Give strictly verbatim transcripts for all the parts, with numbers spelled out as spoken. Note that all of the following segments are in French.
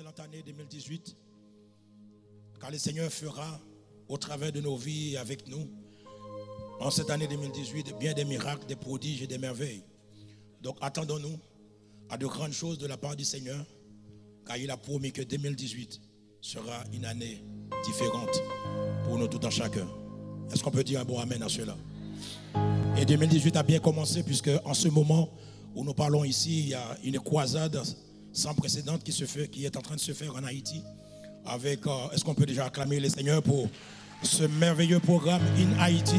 excellente année deux mille dix-huit, car le Seigneur fera au travers de nos vies et avec nous, en cette année deux mille dix-huit, bien des miracles, des prodiges et des merveilles. Donc attendons-nous à de grandes choses de la part du Seigneur, car il a promis que deux mille dix-huit sera une année différente pour nous tout en chacun. Est-ce qu'on peut dire un bon amen à cela? Et deux mille dix-huit a bien commencé, puisque en ce moment où nous parlons ici, il y a une croisade sans précédent qui, se fait, qui est en train de se faire en Haïti. Avec, euh, est-ce qu'on peut déjà acclamer le Seigneur pour ce merveilleux programme In Haïti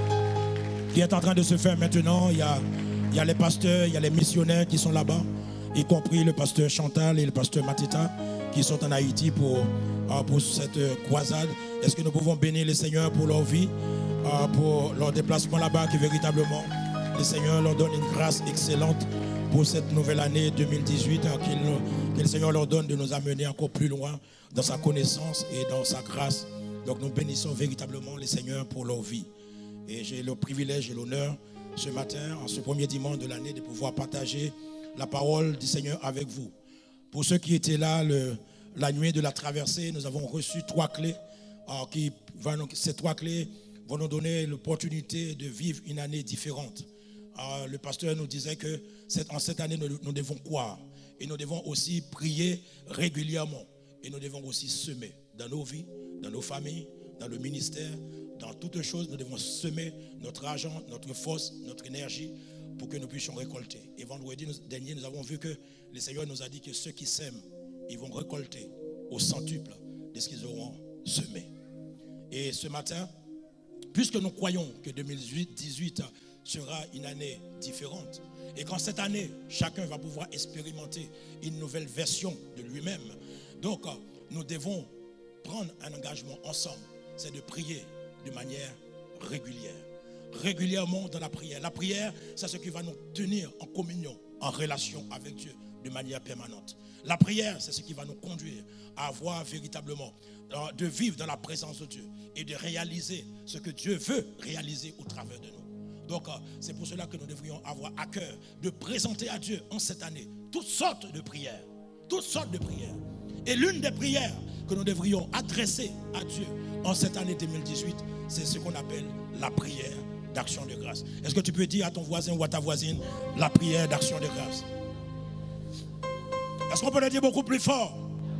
qui est en train de se faire maintenant? Il y a, il y a les pasteurs, il y a les missionnaires qui sont là-bas, y compris le pasteur Chantal et le pasteur Matita qui sont en Haïti pour, euh, pour cette croisade. Est-ce que nous pouvons bénir le Seigneur pour leur vie, euh, pour leur déplacement là-bas, que véritablement le Seigneur leur donne une grâce excellente pour cette nouvelle année deux mille dix-huit, hein, qu'il nous, que le Seigneur leur donne de nous amener encore plus loin dans sa connaissance et dans sa grâce. Donc nous bénissons véritablement le Seigneur pour leur vie. Et j'ai le privilège et l'honneur ce matin, en ce premier dimanche de l'année, de pouvoir partager la parole du Seigneur avec vous. Pour ceux qui étaient là le, la nuit de la traversée, nous avons reçu trois clés. Alors, qui, ces trois clés vont nous donner l'opportunité de vivre une année différente. Alors, le pasteur nous disait que cette, en cette année, nous, nous devons croire. Et nous devons aussi prier régulièrement. Et nous devons aussi semer dans nos vies, dans nos familles, dans le ministère, dans toutes choses. Nous devons semer notre argent, notre force, notre énergie pour que nous puissions récolter. Et vendredi dernier, nous avons vu que le Seigneur nous a dit que ceux qui sèment, ils vont récolter au centuple de ce qu'ils auront semé. Et ce matin, puisque nous croyons que deux mille dix-huit sera une année différente, et qu'en cette année, chacun va pouvoir expérimenter une nouvelle version de lui-même, donc nous devons prendre un engagement ensemble, c'est de prier de manière régulière. Régulièrement dans la prière. La prière, c'est ce qui va nous tenir en communion, en relation avec Dieu de manière permanente. La prière, c'est ce qui va nous conduire à avoir véritablement, de vivre dans la présence de Dieu et de réaliser ce que Dieu veut réaliser au travers de nous. Donc, c'est pour cela que nous devrions avoir à cœur de présenter à Dieu en cette année toutes sortes de prières. Toutes sortes de prières. Et l'une des prières que nous devrions adresser à Dieu en cette année deux mille dix-huit, c'est ce qu'on appelle la prière d'action de grâce. Est-ce que tu peux dire à ton voisin ou à ta voisine la prière d'action de grâce? Est-ce qu'on peut le dire beaucoup plus fort?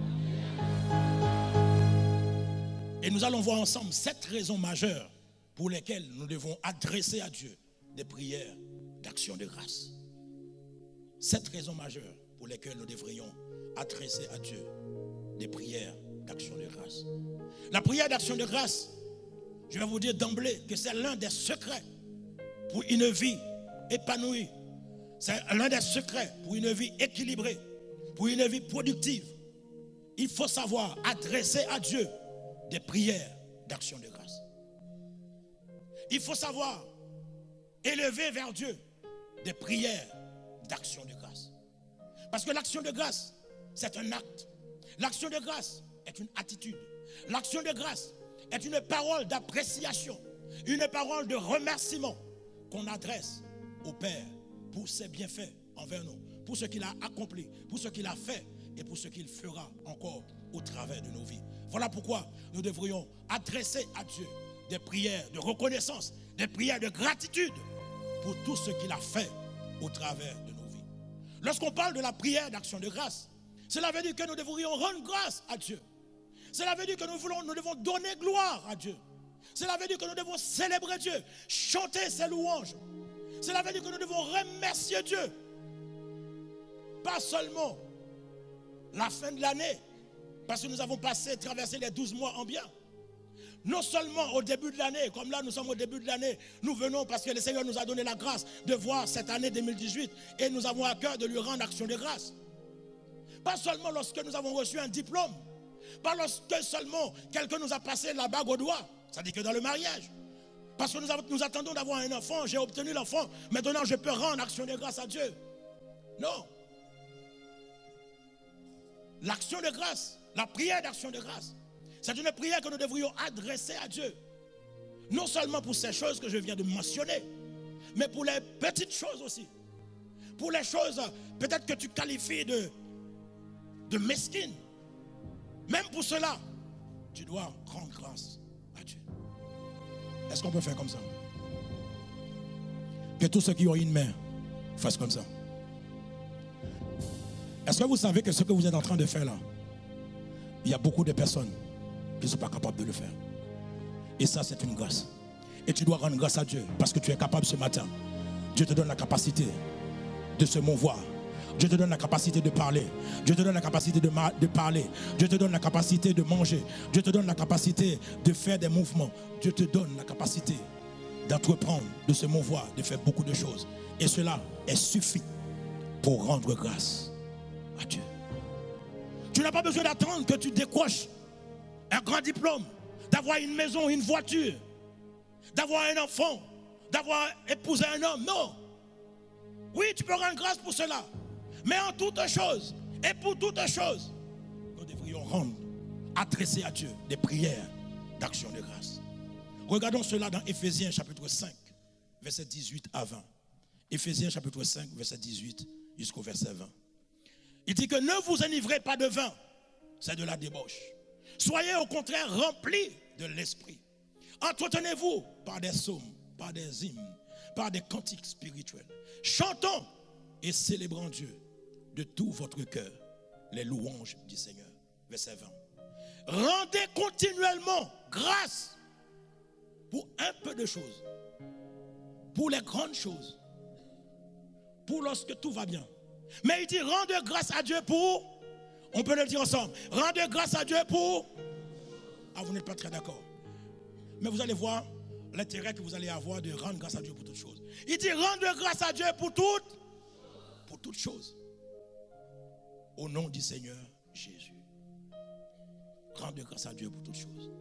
Et nous allons voir ensemble sept raisons majeures pour lesquelles nous devons adresser à Dieu des prières d'action de grâce. Sept raisons majeures pour lesquelles nous devrions adresser à Dieu des prières d'action de grâce. La prière d'action de grâce, je vais vous dire d'emblée que c'est l'un des secrets pour une vie épanouie. C'est l'un des secrets pour une vie équilibrée, pour une vie productive. Il faut savoir adresser à Dieu des prières d'action de grâce. Il faut savoir élever vers Dieu des prières d'action de grâce. Parce que l'action de grâce, c'est un acte. L'action de grâce est une attitude. L'action de grâce est une parole d'appréciation, une parole de remerciement qu'on adresse au Père pour ses bienfaits envers nous, pour ce qu'il a accompli, pour ce qu'il a fait et pour ce qu'il fera encore au travers de nos vies. Voilà pourquoi nous devrions adresser à Dieu des prières de reconnaissance, des prières de gratitude pour tout ce qu'il a fait au travers de nos vies. Lorsqu'on parle de la prière d'action de grâce, cela veut dire que nous devrions rendre grâce à Dieu. Cela veut dire que nous, voulons, nous devons donner gloire à Dieu. Cela veut dire que nous devons célébrer Dieu, chanter ses louanges. Cela veut dire que nous devons remercier Dieu. Pas seulement la fin de l'année, parce que nous avons passé, traversé les douze mois en bien. Non seulement au début de l'année, comme là nous sommes au début de l'année, nous venons parce que le Seigneur nous a donné la grâce de voir cette année deux mille dix-huit et nous avons à cœur de lui rendre action de grâce. Pas seulement lorsque nous avons reçu un diplôme, pas lorsque seulement quelqu'un nous a passé la bague au doigt, ça dit que dans le mariage. Parce que nous, avons, nous attendons d'avoir un enfant, j'ai obtenu l'enfant, maintenant je peux rendre action de grâce à Dieu. Non. L'action de grâce, la prière d'action de grâce, c'est une prière que nous devrions adresser à Dieu. Non seulement pour ces choses que je viens de mentionner, mais pour les petites choses aussi. Pour les choses peut-être que tu qualifies de, de mesquines, Même pour cela, tu dois rendre grâce à Dieu. Est-ce qu'on peut faire comme ça? Que tous ceux qui ont une main fassent comme ça. Est-ce que vous savez que ce que vous êtes en train de faire là, il y a beaucoup de personnes qui ne sont pas capables de le faire. Et ça, c'est une grâce. Et tu dois rendre grâce à Dieu parce que tu es capable ce matin. Dieu te donne la capacité de se mouvoir. Dieu te donne la capacité de parler. Dieu te donne la capacité de, de parler. Dieu te donne la capacité de manger. Dieu te donne la capacité de faire des mouvements. Dieu te donne la capacité d'entreprendre, de se mouvoir, de faire beaucoup de choses. Et cela est suffit pour rendre grâce à Dieu. Tu n'as pas besoin d'attendre que tu décroches un grand diplôme, d'avoir une maison, une voiture, d'avoir un enfant, d'avoir épousé un homme. Non. Oui, tu peux rendre grâce pour cela. Mais en toutes choses, et pour toutes choses, nous devrions rendre, adresser à Dieu des prières d'action de grâce. Regardons cela dans Éphésiens chapitre cinq, verset dix-huit à vingt. Éphésiens chapitre cinq, verset dix-huit jusqu'au verset vingt. Il dit que ne vous enivrez pas de vin, c'est de la débauche. Soyez au contraire remplis de l'esprit. Entretenez-vous par des psaumes, par des hymnes, par des cantiques spirituels. Chantons et célébrons Dieu de tout votre cœur, les louanges du Seigneur. Verset vingt. Rendez continuellement grâce pour un peu de choses, pour les grandes choses, pour lorsque tout va bien. Mais il dit rendez grâce à Dieu pour, on peut le dire ensemble, rendez grâce à Dieu pour, ah vous n'êtes pas très d'accord. Mais vous allez voir l'intérêt que vous allez avoir de rendre grâce à Dieu pour toutes choses. Il dit rendez grâce à Dieu pour toutes, pour toutes choses. Au nom du Seigneur Jésus. Rendez grâce à Dieu pour toutes choses.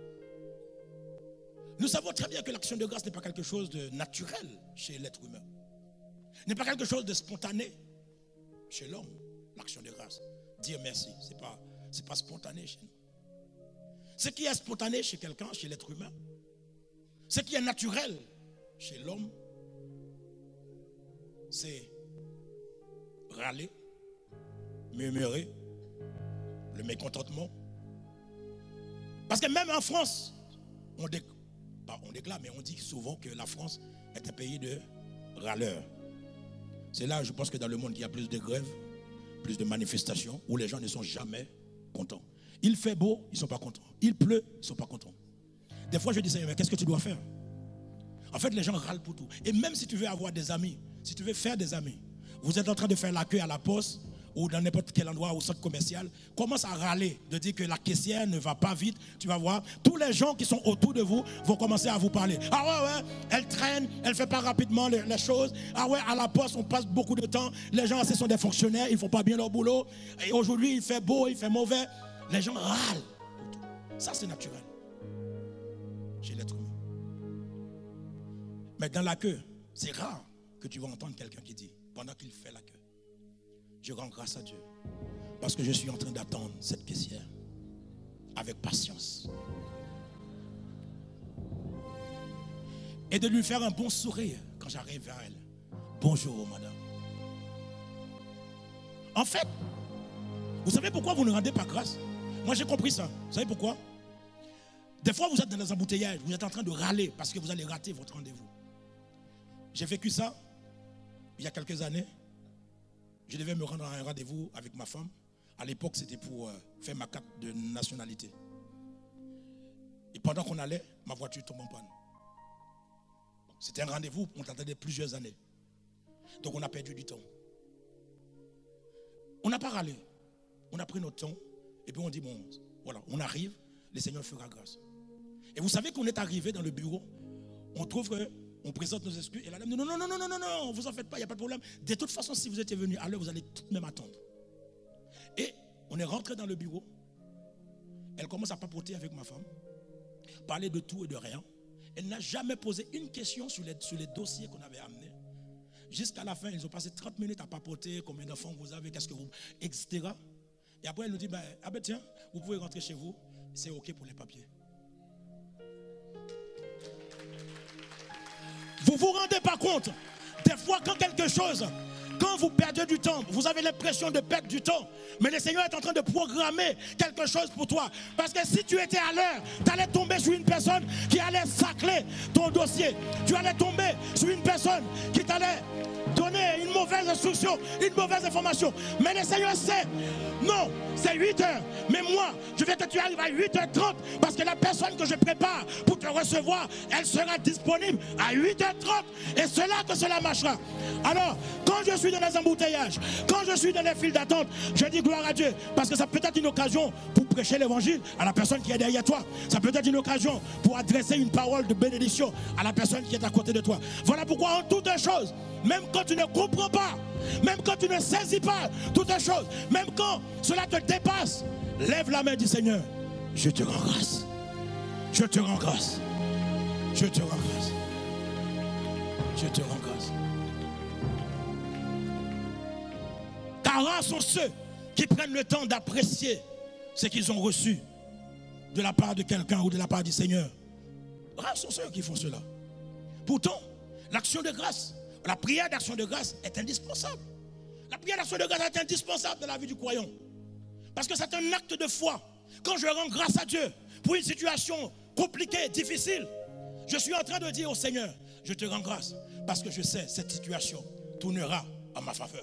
Nous savons très bien que l'action de grâce n'est pas quelque chose de naturel chez l'être humain. N'est pas quelque chose de spontané chez l'homme. L'action de grâce. Dire merci, ce n'est pas, c'est pas spontané chez nous. Ce qui est spontané chez quelqu'un, chez l'être humain, ce qui est naturel chez l'homme, c'est râler, murmurer, le mécontentement. Parce que même en France, on, dé, bah on déclare, mais on dit souvent que la France est un pays de râleurs. C'est là, je pense que dans le monde, il y a plus de grèves, plus de manifestations, où les gens ne sont jamais contents. Il fait beau, ils ne sont pas contents. Il pleut, ils ne sont pas contents. Des fois, je dis, Seigneur, mais qu'est-ce que tu dois faire? En fait, les gens râlent pour tout. Et même si tu veux avoir des amis, si tu veux faire des amis, vous êtes en train de faire la queue à la poste ou dans n'importe quel endroit au centre commercial, commence à râler, de dire que la caissière ne va pas vite. Tu vas voir, tous les gens qui sont autour de vous vont commencer à vous parler. Ah ouais, ouais, elle traîne, elle ne fait pas rapidement les, les choses. Ah ouais, à la poste, on passe beaucoup de temps. Les gens, ce sont des fonctionnaires, ils ne font pas bien leur boulot. Et aujourd'hui, il fait beau, il fait mauvais. Les gens râlent. Ça, c'est naturel chez l'être humain. Mais dans la queue, c'est rare que tu vas entendre quelqu'un qui dit, pendant qu'il fait la queue, je rends grâce à Dieu parce que je suis en train d'attendre cette caissière avec patience et de lui faire un bon sourire quand j'arrive vers elle. Bonjour madame. En fait, vous savez pourquoi vous ne rendez pas grâce? Moi j'ai compris ça. Vous savez pourquoi? Des fois vous êtes dans les embouteillages, vous êtes en train de râler parce que vous allez rater votre rendez-vous. J'ai vécu ça il y a quelques années. Je devais me rendre à un rendez-vous avec ma femme. À l'époque, c'était pour euh, faire ma carte de nationalité. Et pendant qu'on allait, ma voiture tombe en panne. C'était un rendez-vous, on attendait plusieurs années. Donc on a perdu du temps. On n'a pas râlé. On a pris notre temps. Et puis on dit, bon, voilà, on arrive, le Seigneur fera grâce. Et vous savez qu'on est arrivé dans le bureau, on trouve que on présente nos excuses et la dame dit non, non, non, non, non, non, non, vous en faites pas, il n'y a pas de problème. De toute façon, si vous étiez venu à l'heure, vous allez tout de même attendre. Et on est rentré dans le bureau. Elle commence à papoter avec ma femme, parler de tout et de rien. Elle n'a jamais posé une question sur les, sur les dossiers qu'on avait amenés. Jusqu'à la fin, ils ont passé trente minutes à papoter, combien d'enfants vous avez, qu'est-ce que vous, et cetera. Et après, elle nous dit, ben, ah ben tiens, vous pouvez rentrer chez vous, c'est OK pour les papiers. Vous ne vous rendez pas compte, des fois quand quelque chose quand vous perdez du temps, vous avez l'impression de perdre du temps, mais le Seigneur est en train de programmer quelque chose pour toi. Parce que si tu étais à l'heure, tu allais tomber sur une personne qui allait sacler ton dossier. Tu allais tomber sur une personne qui t'allait donner une mauvaise instruction, une mauvaise information. Mais le Seigneur sait, non, c'est huit heures. Mais moi, je veux que tu arrives à huit heures trente parce que la personne que je prépare pour te recevoir, elle sera disponible à huit heures trente. Et c'est là que cela marchera. Alors, quand je suis dans les embouteillages, quand je suis dans les files d'attente, je dis gloire à Dieu. Parce que ça peut être une occasion pour prêcher l'évangile à la personne qui est derrière toi. Ça peut être une occasion pour adresser une parole de bénédiction à la personne qui est à côté de toi. Voilà pourquoi en toutes choses, même quand tu ne comprends pas, même quand tu ne saisis pas toutes les choses, même quand cela te dépasse, lève la main du Seigneur. Je te rends grâce. Je te rends grâce. Je te rends grâce. Je te rends grâce. Car rares sont ceux qui prennent le temps d'apprécier ce qu'ils ont reçu de la part de quelqu'un ou de la part du Seigneur. Rares sont ceux qui font cela. Pourtant, l'action de grâce, la prière d'action de grâce est indispensable. La prière d'action de grâce est indispensable dans la vie du croyant. Parce que c'est un acte de foi. Quand je rends grâce à Dieu pour une situation compliquée, difficile, je suis en train de dire au Seigneur, je te rends grâce parce que je sais que cette situation tournera à ma faveur.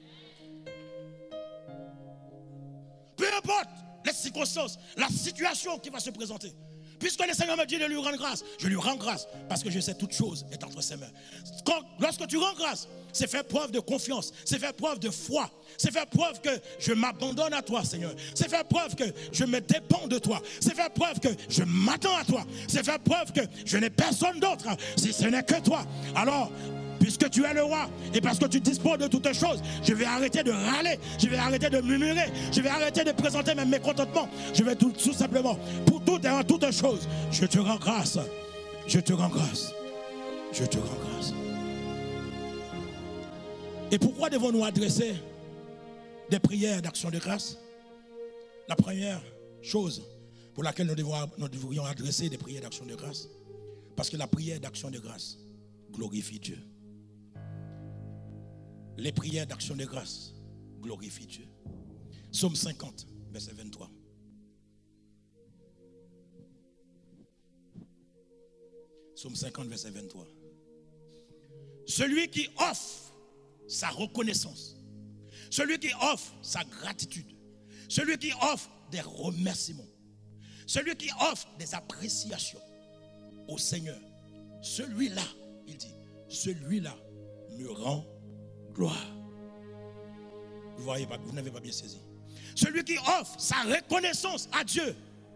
Peu importe les circonstances, la situation qui va se présenter. Puisque le Seigneur me dit de lui rendre grâce, je lui rends grâce parce que je sais toute chose est entre ses mains. Quand, lorsque tu rends grâce, c'est faire preuve de confiance, c'est faire preuve de foi, c'est faire preuve que je m'abandonne à toi, Seigneur. C'est faire preuve que je me dépends de toi, c'est faire preuve que je m'attends à toi, c'est faire preuve que je n'ai personne d'autre si ce n'est que toi. Alors, puisque tu es le roi et parce que tu disposes de toutes choses, je vais arrêter de râler, je vais arrêter de murmurer, je vais arrêter de présenter mes mécontentements. Je vais tout, tout simplement, pour toutes et en toutes choses, je te rends grâce. Je te rends grâce. Je te rends grâce. Et pourquoi devons-nous adresser des prières d'action de grâce? La première chose pour laquelle nous, devons, nous devrions adresser des prières d'action de grâce, parce que la prière d'action de grâce glorifie Dieu. Les prières d'action de grâce glorifient Dieu. Psaume cinquante, verset vingt-trois. Psaume cinquante, verset vingt-trois. Celui qui offre sa reconnaissance, celui qui offre sa gratitude, celui qui offre des remerciements, celui qui offre des appréciations au Seigneur, celui-là, il dit, celui-là me rend gloire. Vous voyez pas, vous n'avez pas bien saisi. Celui qui offre sa reconnaissance à Dieu,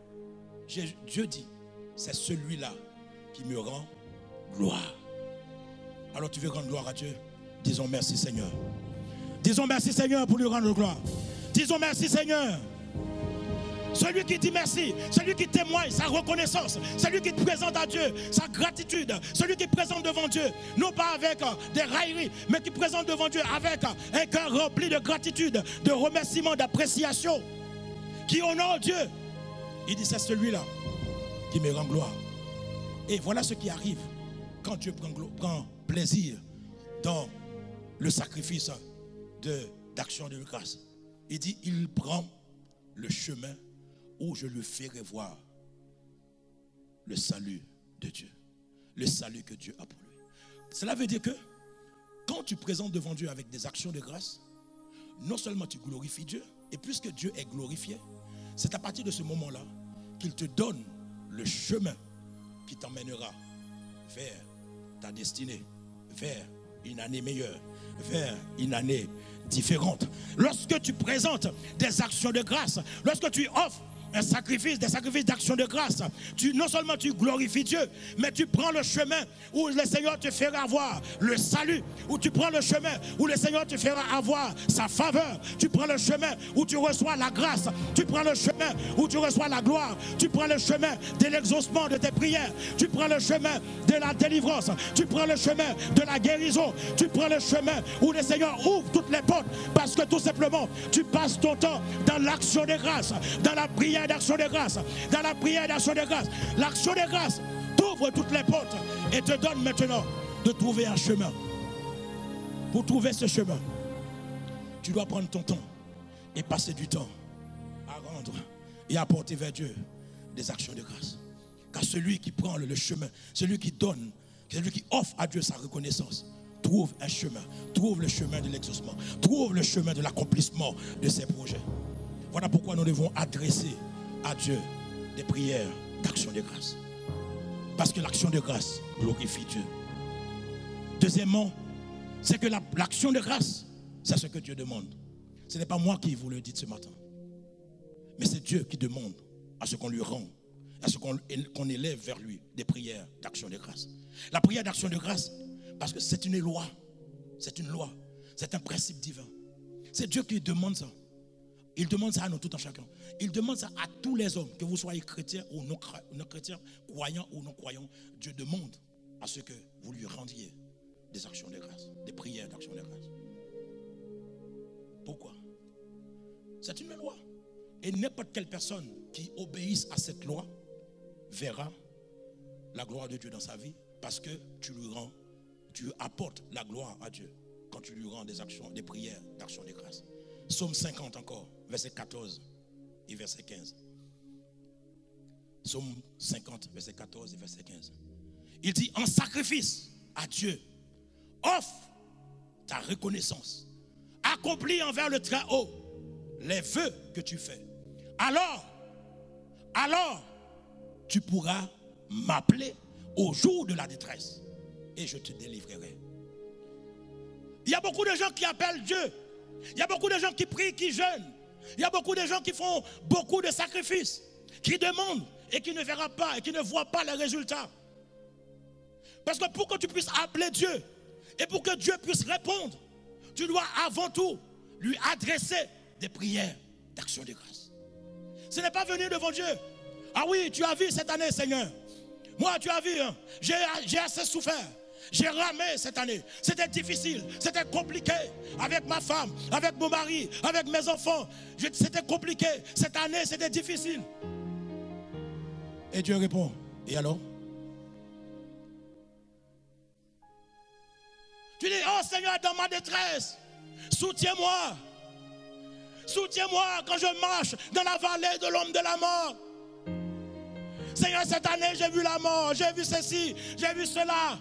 Dieu dit, c'est celui-là qui me rend gloire. Alors tu veux rendre gloire à Dieu? Disons merci Seigneur. Disons merci Seigneur pour lui rendre gloire. Disons merci Seigneur. Celui qui dit merci, celui qui témoigne sa reconnaissance, celui qui présente à Dieu sa gratitude, celui qui présente devant Dieu, non pas avec euh, des railleries, mais qui présente devant Dieu avec euh, un cœur rempli de gratitude, de remerciement, d'appréciation, qui honore Dieu. Il dit c'est celui-là qui me rend gloire. Et voilà ce qui arrive quand Dieu prend, prend plaisir dans le sacrifice de, d'action de grâce. Il dit il prend le chemin où je lui ferai voir le salut de Dieu. Le salut que Dieu a pour lui. Cela veut dire que quand tu présentes devant Dieu avec des actions de grâce, non seulement tu glorifies Dieu, et puisque Dieu est glorifié, c'est à partir de ce moment-là qu'il te donne le chemin qui t'emmènera vers ta destinée, vers une année meilleure, vers une année différente. Lorsque tu présentes des actions de grâce, lorsque tu offres un sacrifice, des sacrifices d'action de grâce, tu, non seulement tu glorifies Dieu, mais tu prends le chemin où le Seigneur te fera avoir le salut, où tu prends le chemin où le Seigneur te fera avoir sa faveur, tu prends le chemin où tu reçois la grâce, tu prends le chemin où tu reçois la gloire, tu prends le chemin de l'exaucement de tes prières, tu prends le chemin de la délivrance, tu prends le chemin de la guérison, tu prends le chemin où le Seigneur ouvre toutes les portes, parce que tout simplement tu passes ton temps dans l'action de grâce, dans la prière d'action de grâce, dans la prière d'action de grâce. L'action de grâce t'ouvre toutes les portes et te donne maintenant de trouver un chemin. Pour trouver ce chemin, tu dois prendre ton temps et passer du temps à rendre et à apporter vers Dieu des actions de grâce. Car celui qui prend le chemin, celui qui donne, celui qui offre à Dieu sa reconnaissance, trouve un chemin, trouve le chemin de l'exaucement, trouve le chemin de l'accomplissement de ses projets. Voilà pourquoi nous devons adresser à Dieu des prières d'action de grâce. Parce que l'action de grâce glorifie Dieu. Deuxièmement, c'est que l'action de grâce, c'est ce que Dieu demande. Ce n'est pas moi qui vous le dis ce matin. Mais c'est Dieu qui demande à ce qu'on lui rende, à ce qu'on qu'on élève vers lui des prières d'action de grâce. La prière d'action de grâce, parce que c'est une loi. C'est une loi. C'est un principe divin. C'est Dieu qui demande ça. Il demande ça à nous tout en chacun. Il demande ça à tous les hommes, que vous soyez chrétiens ou non chrétiens, croyants ou non croyants. Dieu demande à ce que vous lui rendiez des actions de grâce, des prières d'action de grâce. Pourquoi? C'est une loi. Et n'importe quelle personne qui obéisse à cette loi verra la gloire de Dieu dans sa vie, parce que tu lui rends, tu apportes la gloire à Dieu quand tu lui rends des actions, des prières d'action de grâce. Psaume cinquante encore, verset quatorze et verset quinze. Psaume cinquante, verset quatorze et verset quinze. Il dit, en sacrifice à Dieu, offre ta reconnaissance, accomplis envers le Très-Haut les vœux que tu fais. Alors, alors, tu pourras m'appeler au jour de la détresse et je te délivrerai. Il y a beaucoup de gens qui appellent Dieu. Il y a beaucoup de gens qui prient, qui jeûnent. Il y a beaucoup de gens qui font beaucoup de sacrifices, qui demandent et qui ne verront pas et qui ne voient pas les résultats. Parce que pour que tu puisses appeler Dieu et pour que Dieu puisse répondre, tu dois avant tout lui adresser des prières d'action de grâce. Ce n'est pas venir devant Dieu. Ah oui, tu as vu cette année, Seigneur. Moi, tu as vu, hein, j'ai assez souffert. J'ai ramé cette année. C'était difficile, c'était compliqué. Avec ma femme, avec mon mari, avec mes enfants. C'était compliqué. Cette année, c'était difficile. Et Dieu répond, et alors? Tu dis, oh Seigneur, dans ma détresse, soutiens-moi. Soutiens-moi quand je marche dans la vallée de l'homme de la mort. Seigneur, cette année, j'ai vu la mort, j'ai vu ceci, j'ai vu cela.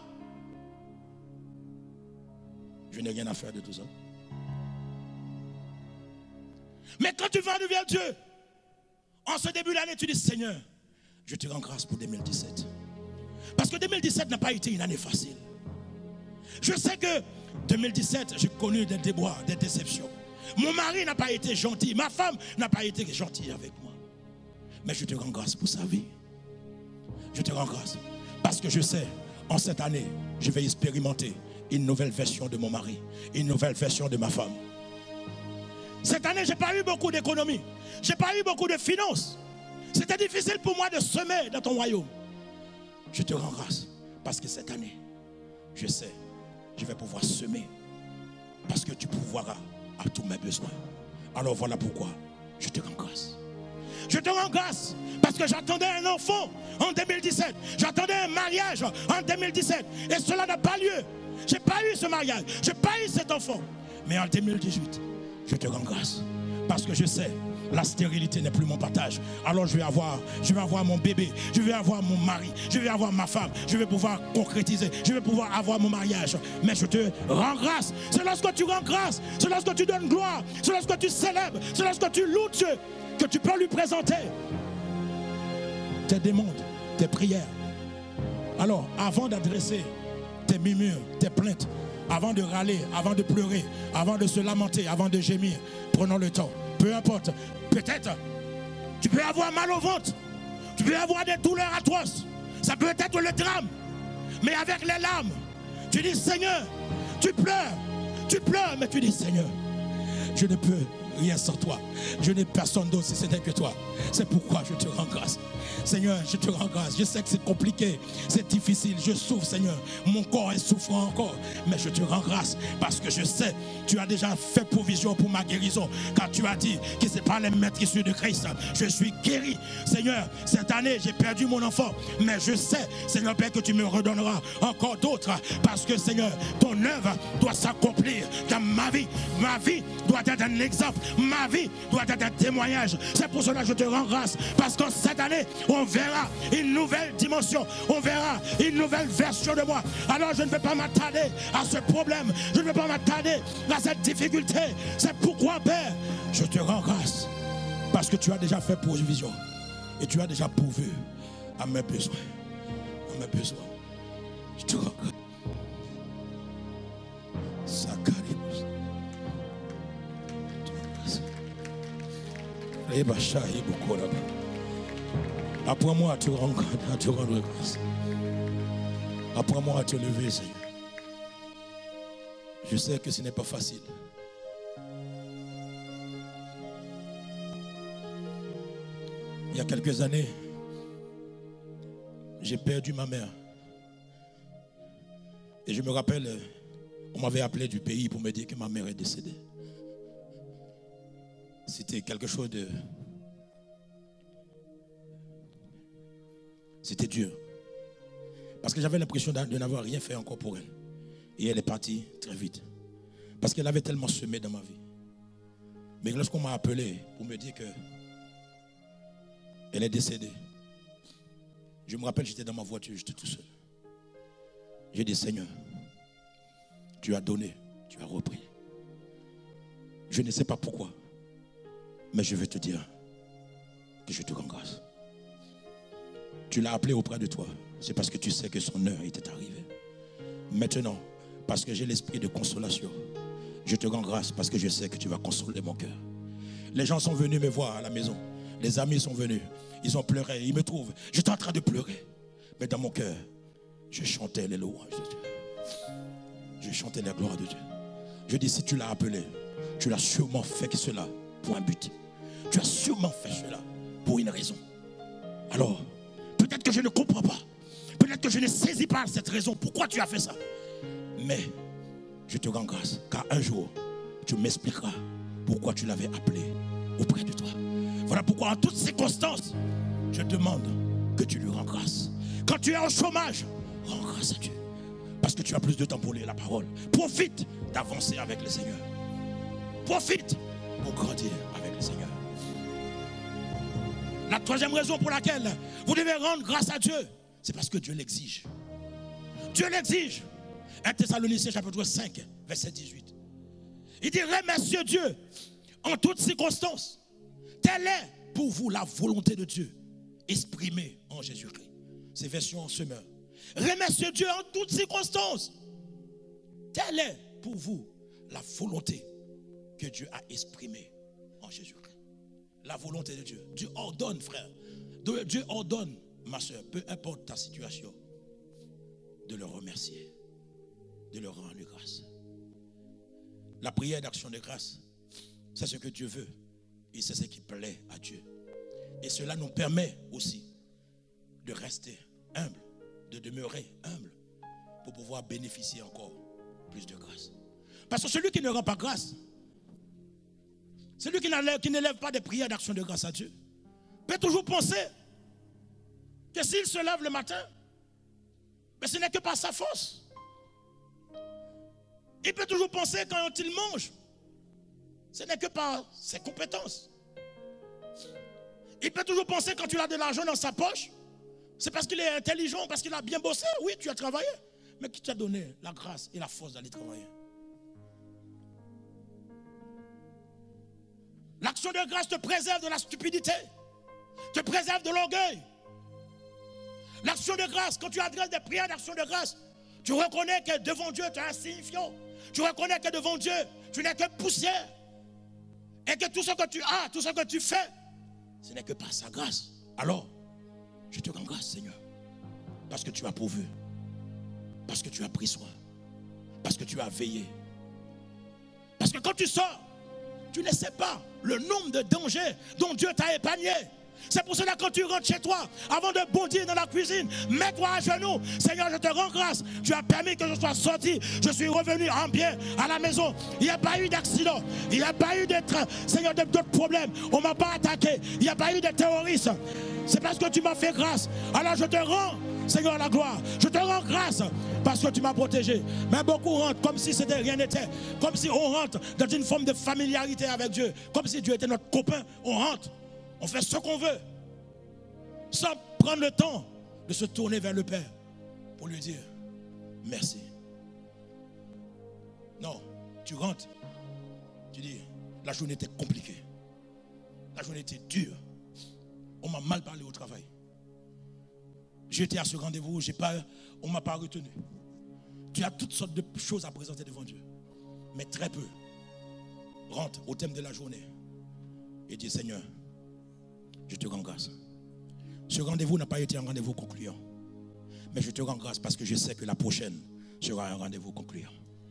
Je n'ai rien à faire de tout ça. Mais quand tu vas devant Dieu, en ce début d'année, tu dis, Seigneur, je te rends grâce pour deux mille dix-sept. Parce que deux mille dix-sept n'a pas été une année facile. Je sais que deux mille dix-sept, j'ai connu des déboires, des déceptions. Mon mari n'a pas été gentil, ma femme n'a pas été gentille avec moi. Mais je te rends grâce pour sa vie. Je te rends grâce parce que je sais, en cette année, je vais expérimenter une nouvelle version de mon mari, une nouvelle version de ma femme. Cette année, je n'ai pas eu beaucoup d'économies, je n'ai pas eu beaucoup de finances. C'était difficile pour moi de semer dans ton royaume. Je te rends grâce parce que cette année, je sais, je vais pouvoir semer parce que tu pourvoiras à tous mes besoins. Alors voilà pourquoi je te rends grâce. Je te rends grâce parce que j'attendais un enfant en deux mille dix-sept. J'attendais un mariage en deux mille dix-sept. Et cela n'a pas lieu. Je n'ai pas eu ce mariage. Je n'ai pas eu cet enfant. Mais en deux mille dix-huit, je te rends grâce. Parce que je sais, la stérilité n'est plus mon partage. Alors je vais avoir, je vais avoir mon bébé. Je vais avoir mon mari. Je vais avoir ma femme. Je vais pouvoir concrétiser. Je vais pouvoir avoir mon mariage. Mais je te rends grâce. C'est lorsque tu rends grâce. C'est lorsque tu donnes gloire. C'est lorsque tu célèbres. C'est lorsque tu loues Dieu que tu peux lui présenter tes demandes, tes prières. Alors, avant d'adresser tes murmures, tes plaintes, avant de râler, avant de pleurer, avant de se lamenter, avant de gémir, prenons le temps. Peu importe, peut-être, tu peux avoir mal au ventre, tu peux avoir des douleurs atroces, ça peut être le drame, mais avec les larmes, tu dis Seigneur, tu pleures, tu pleures, mais tu dis Seigneur, je ne peux rien sans toi. Je n'ai personne d'autre si ce n'est que toi. C'est pourquoi je te rends grâce. Seigneur, je te rends grâce. Je sais que c'est compliqué, c'est difficile. Je souffre, Seigneur. Mon corps est souffrant encore. Mais je te rends grâce parce que je sais, tu as déjà fait provision pour ma guérison. Car tu as dit que ce n'est pas les maîtrisses de Christ. Je suis guéri. Seigneur, cette année, j'ai perdu mon enfant. Mais je sais, Seigneur Père, que tu me redonneras encore d'autres. Parce que, Seigneur, ton œuvre doit s'accomplir dans ma vie. Ma vie doit être un exemple. Ma vie doit être un témoignage. C'est pour cela que je te rends grâce. Parce que cette année, on verra une nouvelle dimension. On verra une nouvelle version de moi. Alors je ne vais pas m'attarder à ce problème. Je ne vais pas m'attarder à cette difficulté. C'est pourquoi, Père, je te rends grâce. Parce que tu as déjà fait provision. Et tu as déjà pourvu à mes besoins. À mes besoins. Je te rends grâce. Apprends-moi à te rendre, à te rendre grâce. Apprends-moi à te lever, Seigneur. Je sais que ce n'est pas facile. Il y a quelques années, j'ai perdu ma mère. Et je me rappelle, on m'avait appelé du pays pour me dire que ma mère est décédée. C'était quelque chose de... C'était dur. Parce que j'avais l'impression de n'avoir rien fait encore pour elle. Et elle est partie très vite. Parce qu'elle avait tellement semé dans ma vie. Mais lorsqu'on m'a appelé pour me dire que elle est décédée, je me rappelle, j'étais dans ma voiture, j'étais tout seul. J'ai dit, Seigneur, tu as donné, tu as repris. Je ne sais pas pourquoi, mais je veux te dire que je te rends grâce. Tu l'as appelé auprès de toi, c'est parce que tu sais que son heure était arrivée. Maintenant, parce que j'ai l'esprit de consolation, je te rends grâce parce que je sais que tu vas consoler mon cœur. Les gens sont venus me voir à la maison. Les amis sont venus. Ils ont pleuré. Ils me trouvent. J'étais en train de pleurer. Mais dans mon cœur, je chantais les louanges de Dieu. Je chantais la gloire de Dieu. Je dis, si tu l'as appelé, tu l'as sûrement fait cela pour un but. Tu as sûrement fait cela pour une raison. Alors, peut-être que je ne comprends pas. Peut-être que je ne saisis pas cette raison. Pourquoi tu as fait ça? Mais je te rends grâce. Car un jour, tu m'expliqueras pourquoi tu l'avais appelé auprès de toi. Voilà pourquoi en toutes circonstances, je demande que tu lui rends grâce. Quand tu es en chômage, rends grâce à Dieu. Parce que tu as plus de temps pour lire la parole. Profite d'avancer avec le Seigneur. Profite pour grandir avec le Seigneur. La troisième raison pour laquelle vous devez rendre grâce à Dieu, c'est parce que Dieu l'exige. Dieu l'exige. un Thessaloniciens chapitre cinq, verset dix-huit. Il dit, remerciez Dieu en toutes circonstances. Telle est pour vous la volonté de Dieu exprimée en Jésus-Christ. C'est version semeur. Remerciez Dieu en toutes circonstances. Telle est pour vous la volonté que Dieu a exprimée en Jésus-Christ. La volonté de Dieu. Dieu ordonne, frère. Dieu ordonne, ma soeur, peu importe ta situation, de le remercier, de le rendre grâce. La prière d'action de grâce, c'est ce que Dieu veut. Et c'est ce qui plaît à Dieu. Et cela nous permet aussi de rester humble, de demeurer humble, pour pouvoir bénéficier encore plus de grâce. Parce que celui qui ne rend pas grâce, celui qui n'élève pas des prières d'action de grâce à Dieu, peut toujours penser que s'il se lève le matin, mais ce n'est que par sa force. Il peut toujours penser quand il mange, ce n'est que par ses compétences. Il peut toujours penser quand tu as de l'argent dans sa poche, c'est parce qu'il est intelligent, parce qu'il a bien bossé. Oui, tu as travaillé, mais qui t'a donné la grâce et la force d'aller travailler? L'action de grâce te préserve de la stupidité, te préserve de l'orgueil. L'action de grâce, quand tu adresses des prières d'action de grâce, tu reconnais que devant Dieu, tu es insignifiant. Tu reconnais que devant Dieu, tu n'es que poussière. Et que tout ce que tu as, tout ce que tu fais, ce n'est que par sa grâce. Alors, je te rends grâce, Seigneur. Parce que tu as pourvu. Parce que tu as pris soin. Parce que tu as veillé. Parce que quand tu sors, Tu ne sais pas le nombre de dangers dont Dieu t'a épargné. C'est pour cela que quand tu rentres chez toi, avant de bondir dans la cuisine, mets-toi à genoux. Seigneur, je te rends grâce. Tu as permis que je sois sorti. Je suis revenu en bien à la maison. Il n'y a pas eu d'accident. Il n'y a pas eu d'être, Seigneur, d'autres problèmes. On ne m'a pas attaqué. Il n'y a pas eu de terroristes. C'est parce que tu m'as fait grâce. Alors je te rends, Seigneur, la gloire. Je te rends grâce parce que tu m'as protégé. Mais beaucoup rentrent comme si c'était rien n'était. Comme si on rentre dans une forme de familiarité avec Dieu. Comme si Dieu était notre copain. On rentre. On fait ce qu'on veut, sans prendre le temps de se tourner vers le Père pour lui dire merci. Non, tu rentres, tu dis, la journée était compliquée, la journée était dure, on m'a mal parlé au travail. J'étais à ce rendez-vous, j'ai pas, on ne m'a pas retenu. Tu as toutes sortes de choses à présenter devant Dieu, mais très peu. Rentre au thème de la journée et dis, Seigneur, je te rends grâce. Ce rendez-vous n'a pas été un rendez-vous concluant. Mais je te rends grâce parce que je sais que la prochaine sera un rendez-vous concluant.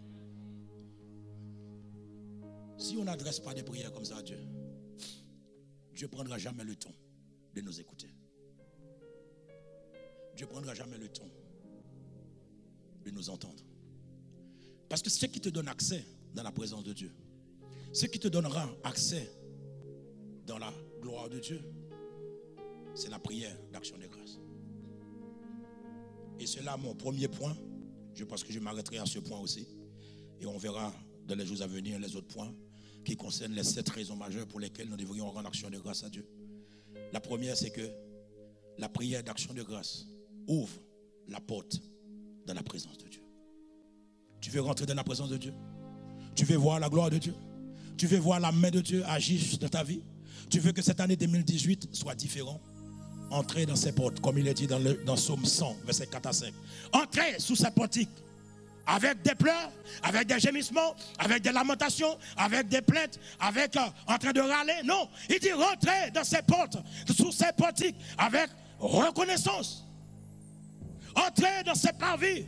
Si on n'adresse pas des prières comme ça à Dieu, Dieu ne prendra jamais le temps de nous écouter. Dieu ne prendra jamais le temps de nous entendre. Parce que ce qui te donne accès dans la présence de Dieu, ce qui te donnera accès dans la gloire de Dieu, c'est la prière d'action de grâce. Et c'est là mon premier point. Je pense que je m'arrêterai à ce point aussi. Et on verra dans les jours à venir les autres points qui concernent les sept raisons majeures pour lesquelles nous devrions rendre action de grâce à Dieu. La première, c'est que la prière d'action de grâce ouvre la porte dans la présence de Dieu. Tu veux rentrer dans la présence de Dieu? Tu veux voir la gloire de Dieu? Tu veux voir la main de Dieu agir dans ta vie? Tu veux que cette année deux mille dix-huit soit différente? Entrez dans ses portes, comme il est dit dans le dans Psaume cent, verset quatre à cinq. Entrez sous ses portiques, avec des pleurs, avec des gémissements, avec des lamentations, avec des plaintes, avec euh, en train de râler. Non, il dit rentrez dans ses portes, sous ses portiques, avec reconnaissance. Entrez dans ses parvis,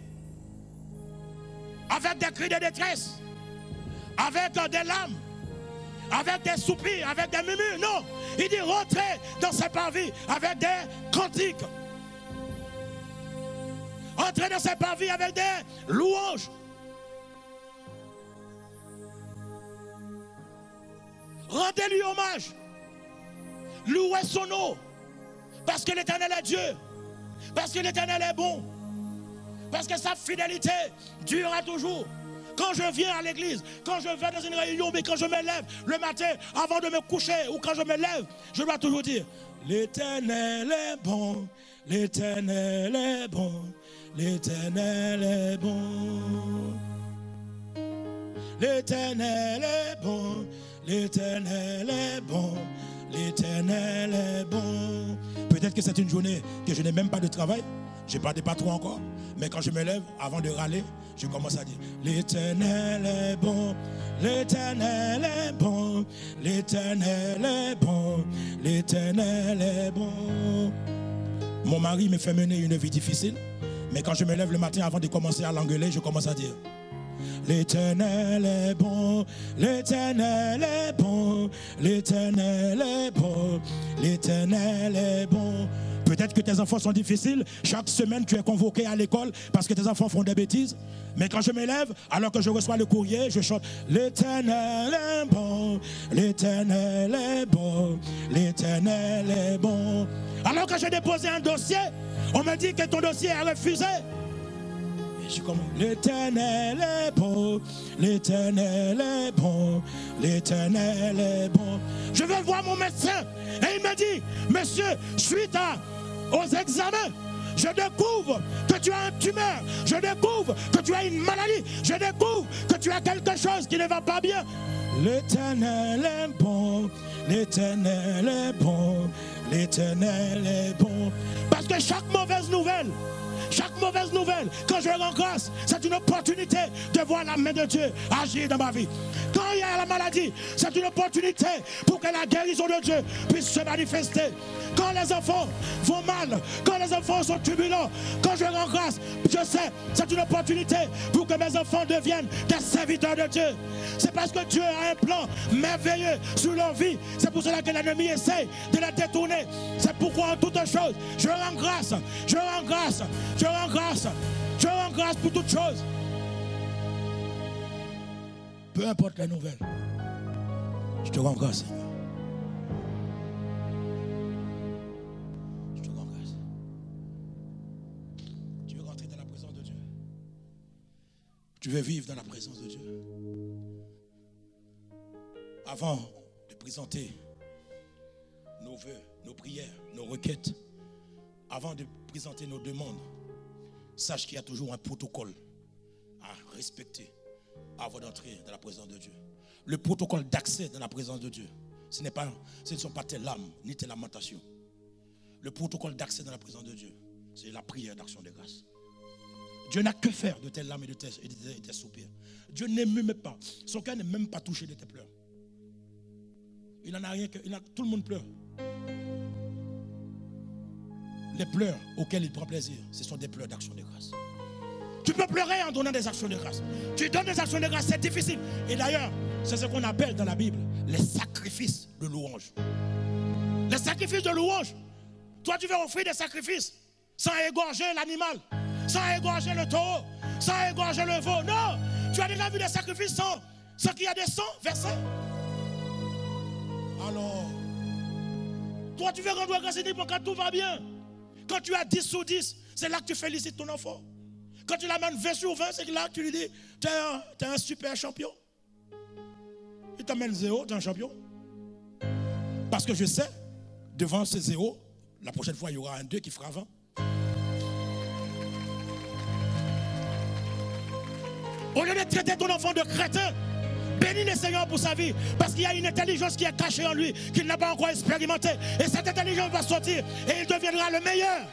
avec des cris de détresse, avec euh, des larmes, avec des soupirs, avec des murmures. Non, il dit rentrez dans ses parvis avec des cantiques. Entrez dans ses parvis avec des louanges. Rendez-lui hommage. Louez son nom. Parce que l'Éternel est Dieu. Parce que l'Éternel est bon. Parce que sa fidélité durera toujours. Quand je viens à l'église, quand je vais dans une réunion, mais quand je me lève le matin, avant de me coucher, ou quand je me lève, je dois toujours dire, l'Éternel est bon, l'Éternel est bon, l'Éternel est bon. L'Éternel est bon, l'Éternel est bon, l'Éternel est bon. Peut-être que c'est une journée que je n'ai même pas de travail, je n'ai pas de patron encore, mais quand je me lève, avant de râler, je commence à dire, l'Éternel est bon, l'Éternel est bon, l'Éternel est bon, l'Éternel est bon. Mon mari me fait mener une vie difficile, mais quand je me lève le matin avant de commencer à l'engueuler, je commence à dire, l'Éternel est bon, l'Éternel est bon, l'Éternel est bon, l'Éternel est bon. Peut-être que tes enfants sont difficiles. Chaque semaine, tu es convoqué à l'école parce que tes enfants font des bêtises. Mais quand je me lève, alors que je reçois le courrier, je chante l'Éternel est bon, l'Éternel est bon, l'Éternel est bon. Alors que j'ai déposé un dossier, on me dit que ton dossier est refusé. Et je commence, l'Éternel est bon, l'Éternel est bon, l'Éternel est bon. Je vais voir mon médecin et il me dit, monsieur, suite à aux examens, je découvre que tu as un tumeur, je découvre que tu as une maladie, je découvre que tu as quelque chose qui ne va pas bien. L'Éternel est bon, l'Éternel est bon, l'Éternel est bon. Parce que chaque mauvaise nouvelle, chaque mauvaise nouvelle, quand je rends grâce, c'est une opportunité de voir la main de Dieu agir dans ma vie. Quand il y a la maladie, c'est une opportunité pour que la guérison de Dieu puisse se manifester. Quand les enfants vont mal, quand les enfants sont turbulents, quand je rends grâce, je sais, c'est une opportunité pour que mes enfants deviennent des serviteurs de Dieu. C'est parce que Dieu a un plan merveilleux sur leur vie. C'est pour cela que l'ennemi essaie de la détourner. C'est pourquoi en toutes choses, je rends grâce, je rends grâce, je rends grâce, je rends grâce pour toutes choses. Peu importe les nouvelles, je te rends grâce, Seigneur. Je te rends grâce. Tu veux rentrer dans la présence de Dieu? Tu veux vivre dans la présence de Dieu? Avant de présenter nos vœux, nos prières, nos requêtes, avant de présenter nos demandes, sache qu'il y a toujours un protocole à respecter avant d'entrer dans la présence de Dieu. Le protocole d'accès dans la présence de Dieu, ce n'est pas, ce ne sont pas tes larmes ni tes lamentations. Le protocole d'accès dans la présence de Dieu, c'est la prière d'action de grâce. Dieu n'a que faire de tes larmes et de tes, et de tes, et de tes soupirs. Dieu n'aime même pas. Son cœur n'est même pas touché de tes pleurs. Il n'en a rien que. Il a, tout le monde pleure. Les pleurs auxquels il prend plaisir, ce sont des pleurs d'action de grâce. Tu peux pleurer en donnant des actions de grâce. Tu donnes des actions de grâce, c'est difficile. Et d'ailleurs, c'est ce qu'on appelle dans la Bible les sacrifices de louange. Les sacrifices de louange. Toi, tu veux offrir des sacrifices sans égorger l'animal, sans égorger le taureau, sans égorger le veau. Non, tu as déjà vu des sacrifices sans, sans qu'il y a des sangs versés. Alors, toi, tu veux rendre grâce uniquement quand tout va bien. Quand tu as dix sur dix, c'est là que tu félicites ton enfant. Quand tu l'amènes vingt sur vingt, c'est là que tu lui dis, tu es un, t'es un super champion. Il t'amène zéro, tu es un champion. Parce que je sais, devant ce zéro, la prochaine fois, il y aura un deux qui fera vingt. Au lieu de traiter ton enfant de crétin, bénis le Seigneur pour sa vie. Parce qu'il y a une intelligence qui est cachée en lui, qu'il n'a pas encore expérimentée. Et cette intelligence va sortir et il deviendra le meilleur.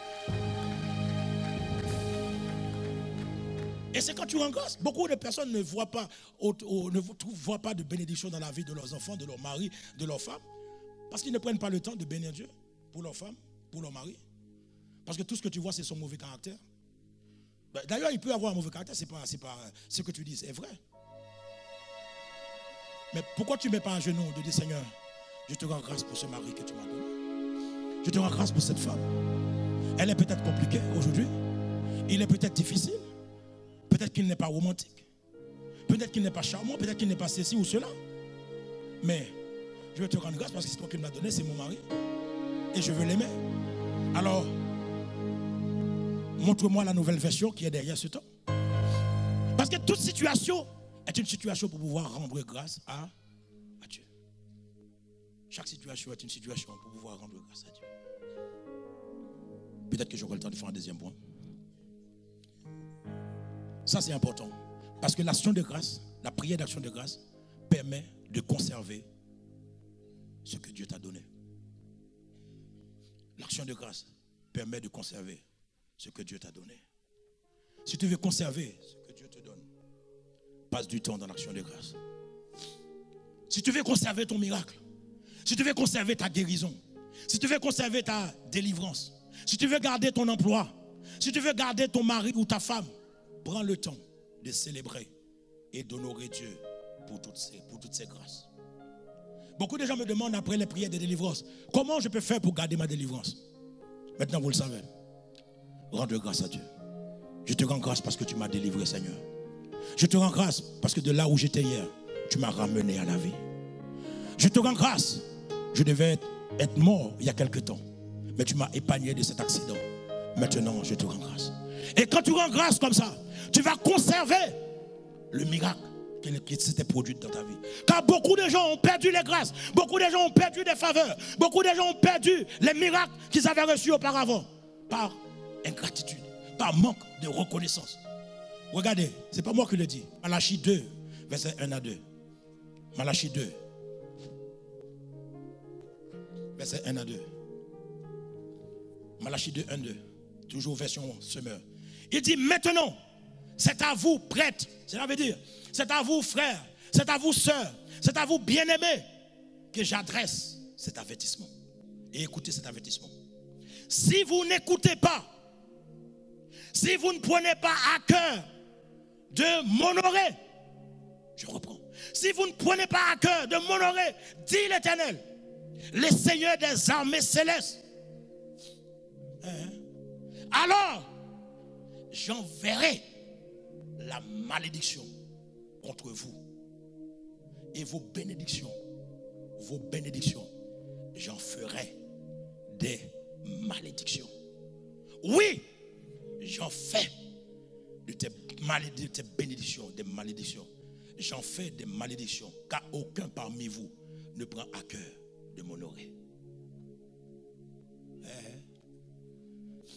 Et c'est quand tu rends grâce. Beaucoup de personnes ne voient pas, ne voient pas de bénédiction dans la vie de leurs enfants, de leurs maris, de leurs femmes. Parce qu'ils ne prennent pas le temps de bénir Dieu pour leurs femmes, pour leurs maris. Parce que tout ce que tu vois, c'est son mauvais caractère. D'ailleurs, il peut avoir un mauvais caractère, c'est pas, c'est pas ce que tu dis, c'est vrai. Mais pourquoi tu ne mets pas un genou de dire, Seigneur, je te rends grâce pour ce mari que tu m'as donné. Je te rends grâce pour cette femme. Elle est peut-être compliquée aujourd'hui. Il est peut-être difficile. Peut-être qu'il n'est pas romantique. Peut-être qu'il n'est pas charmant. Peut-être qu'il n'est pas ceci ou cela. Mais je veux te rendre grâce parce que c'est toi qui me l'as donné, c'est mon mari. Et je veux l'aimer. Alors, montre-moi la nouvelle version qui est derrière ce temps. Parce que toute situation est une situation pour pouvoir rendre grâce à, à Dieu. Chaque situation est une situation pour pouvoir rendre grâce à Dieu. Peut-être que j'aurai le temps de faire un deuxième point. Ça, c'est important. Parce que l'action de grâce, la prière d'action de grâce, permet de conserver ce que Dieu t'a donné. L'action de grâce permet de conserver ce que Dieu t'a donné. Si tu veux conserver ce que Dieu te donne, passe du temps dans l'action de grâce. Si tu veux conserver ton miracle, si tu veux conserver ta guérison, si tu veux conserver ta délivrance, si tu veux garder ton emploi, si tu veux garder ton mari ou ta femme, prends le temps de célébrer et d'honorer Dieu pour toutes ces, pour toutes ces grâces. Beaucoup de gens me demandent après les prières de délivrance, comment je peux faire pour garder ma délivrance? Maintenant vous le savez. Rends grâce à Dieu. Je te rends grâce parce que tu m'as délivré, Seigneur. Je te rends grâce parce que de là où j'étais hier, tu m'as ramené à la vie. Je te rends grâce. Je devais être, être mort il y a quelque temps, mais tu m'as épargné de cet accident. Maintenant, je te rends grâce. Et quand tu rends grâce comme ça, tu vas conserver le miracle qui s'était produit dans ta vie. Car beaucoup de gens ont perdu les grâces, beaucoup de gens ont perdu des faveurs, beaucoup de gens ont perdu les miracles qu'ils avaient reçus auparavant par ingratitude, par manque de reconnaissance. Regardez, ce n'est pas moi qui le dis. Malachie deux, verset un à deux. Malachie deux, verset un à deux. Malachie deux, un, deux. Toujours version semeur. Il dit maintenant, c'est à vous prêtres. Cela veut dire, c'est à vous frères, c'est à vous, sœurs, c'est à vous, bien-aimés, que j'adresse cet avertissement. Et écoutez cet avertissement. Si vous n'écoutez pas, si vous ne prenez pas à cœur de m'honorer, je reprends. Si vous ne prenez pas à cœur de m'honorer, dit l'Éternel, le Seigneur des armées célestes, alors j'enverrai la malédiction contre vous. Et vos bénédictions, vos bénédictions, j'en ferai des malédictions. Oui, j'en fais de tes, malédictions, de tes bénédictions, des malédictions. J'en fais des malédictions, car aucun parmi vous ne prend à cœur de m'honorer. Eh.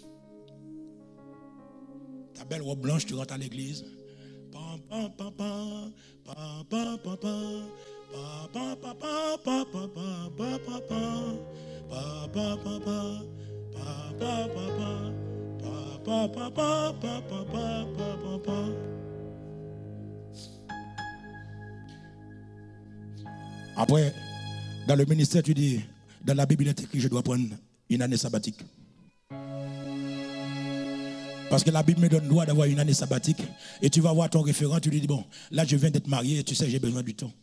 Ta belle robe blanche, tu rentres à l'église. Pam, pam, pam, pam, pam, pam, pam, pam. Pa pa pa pa pa pa pa pa pa pa pa pa pa pa. Après, dans le ministère, tu dis, dans la Bible, il est écrit, je dois prendre une année sabbatique. Parce que la Bible me donne le droit d'avoir une année sabbatique. Et tu vas voir ton référent, tu lui dis, bon, là je viens d'être marié, tu sais, j'ai besoin du temps.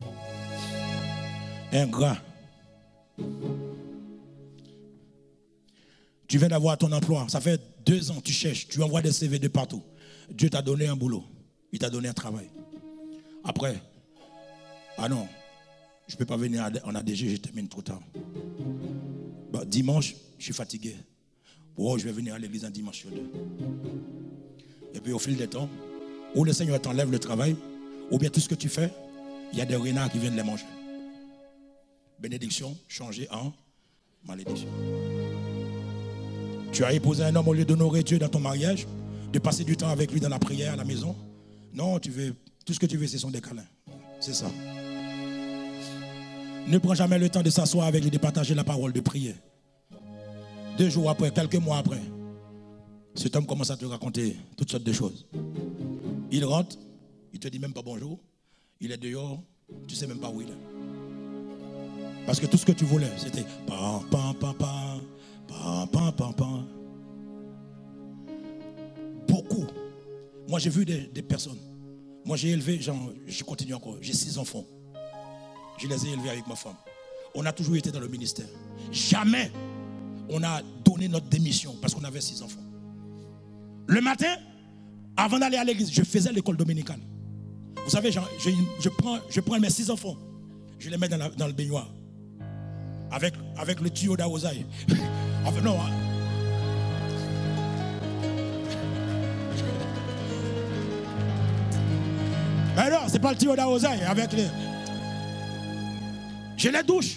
Ingrat. Tu viens d'avoir ton emploi, ça fait deux ans, tu cherches, tu envoies des C V de partout. Dieu t'a donné un boulot, il t'a donné un travail. Après, ah non, je ne peux pas venir en A D G, je termine trop tard. Bah, dimanche, je suis fatigué. Oh, je vais venir à l'église un dimanche sur deux. Et puis au fil des temps, ou le Seigneur t'enlève le travail, ou bien tout ce que tu fais, il y a des renards qui viennent les manger. Bénédiction changée en malédiction. Tu as épousé un homme au lieu d'honorer Dieu dans ton mariage, de passer du temps avec lui dans la prière à la maison. Non, tu veux, tout ce que tu veux, ce sont des câlins. C'est ça. Ne prends jamais le temps de s'asseoir avec lui, de partager la parole, de prier. Deux jours après, quelques mois après, cet homme commence à te raconter toutes sortes de choses. Il rentre, il te dit même pas bonjour, il est dehors, tu ne sais même pas où il est. Parce que tout ce que tu voulais, c'était pam, pam, pam, pam, pam, pam, pam, pam. Beaucoup. Moi, j'ai vu des, des personnes. Moi, j'ai élevé, genre, je continue encore, j'ai six enfants. Je les ai élevés avec ma femme. On a toujours été dans le ministère. Jamais on a donné notre démission parce qu'on avait six enfants. Le matin, avant d'aller à l'église, je faisais l'école dominicale. Vous savez, je, je, je, prends, je prends mes six enfants, je les mets dans, la, dans le baignoire. Avec, avec le tuyau d'arrosaille. Enfin, non. Hein. Mais non, c'est pas le tuyau d'arrosaille. Avec les... Je les douche.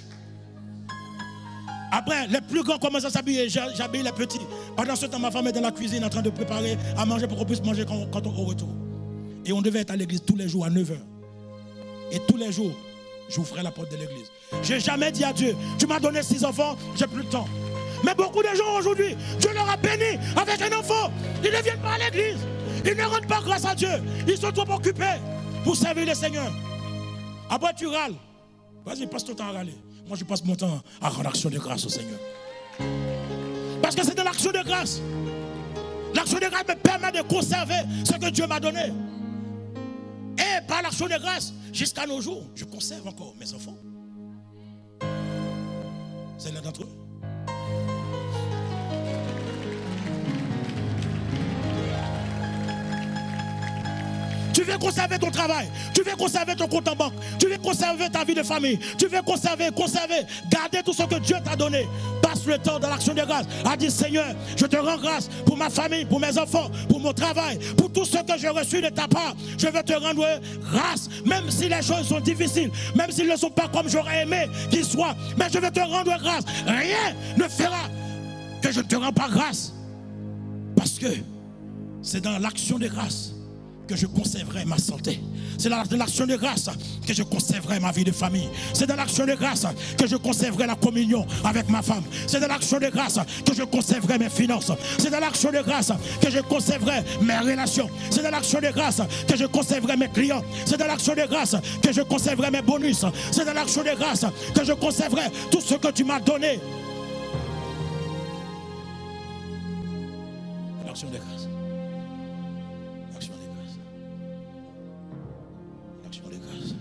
Après, les plus grands commencent à s'habiller. J'habille les petits. Pendant ce temps, ma femme est dans la cuisine en train de préparer à manger pour qu'on puisse manger quand, quand on au retour. Et on devait être à l'église tous les jours à neuf heures. Et tous les jours, j'ouvrais la porte de l'église. Je n'ai jamais dit à Dieu, tu m'as donné six enfants, j'ai plus de temps. Mais beaucoup de gens aujourd'hui, Dieu leur a béni avec un enfant. Ils ne viennent pas à l'église. Ils ne rendent pas grâce à Dieu. Ils sont trop occupés pour servir le Seigneur. Après, tu râles. Vas-y, passe ton temps à râler. Moi, je passe mon temps à rendre l'action de grâce au Seigneur. Parce que c'est de l'action de grâce. L'action de grâce me permet de conserver ce que Dieu m'a donné. Et par l'action de grâce, jusqu'à nos jours, je conserve encore mes enfants. C'est l'un d'entre eux. Tu veux conserver ton travail, tu veux conserver ton compte en banque, tu veux conserver ta vie de famille, tu veux conserver, conserver, garder tout ce que Dieu t'a donné. Passe le temps dans l'action de grâce. A dit Seigneur, je te rends grâce pour ma famille, pour mes enfants, pour mon travail, pour tout ce que j'ai reçu de ta part. Je veux te rendre grâce, même si les choses sont difficiles, même s'ils ne sont pas comme j'aurais aimé qu'ils soient. Mais je veux te rendre grâce. Rien ne fera que je ne te rends pas grâce. Parce que c'est dans l'action de grâce que je conserverai ma santé. C'est dans l'action de grâce que je conserverai ma vie de famille. C'est dans l'action de grâce que je conserverai la communion avec ma femme. C'est dans l'action de grâce que je conserverai mes finances. C'est dans l'action de grâce que je conserverai mes relations. C'est dans l'action de grâce que je conserverai mes clients. C'est dans l'action de grâce que je conserverai mes bonus. C'est dans l'action de grâce que je conserverai tout ce que tu m'as donné. L'action de grâce. L'action de grâce. L'action de grâce.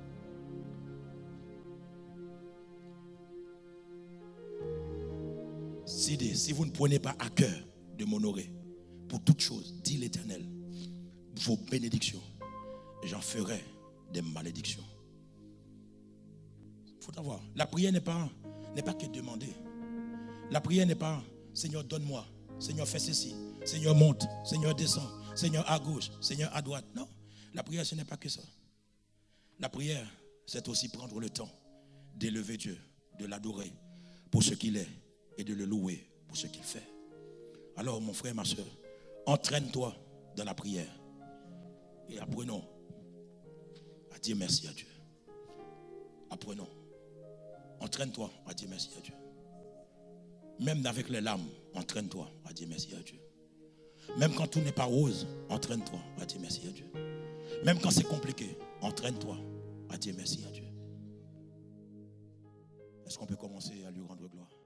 Si, si vous ne prenez pas à cœur de m'honorer pour toute chose, dit l'Éternel, vos bénédictions, j'en ferai des malédictions. Il faut savoir, la prière n'est pas, n'est pas que demander. La prière n'est pas Seigneur donne-moi, Seigneur fais ceci, Seigneur monte, Seigneur descend, Seigneur à gauche, Seigneur à droite. Non, la prière ce n'est pas que ça. La prière c'est aussi prendre le temps d'élever Dieu, de l'adorer pour ce qu'il est et de le louer pour ce qu'il fait. Alors mon frère, ma soeur, entraîne-toi dans la prière et apprenons à dire merci à Dieu. Apprenons. Entraîne-toi à dire merci à Dieu. Même avec les larmes, entraîne-toi à dire merci à Dieu. Même quand tout n'est pas rose, entraîne-toi à dire merci à Dieu. Même quand c'est compliqué, entraîne-toi à dire merci à Dieu. Est-ce qu'on peut commencer à lui rendre gloire?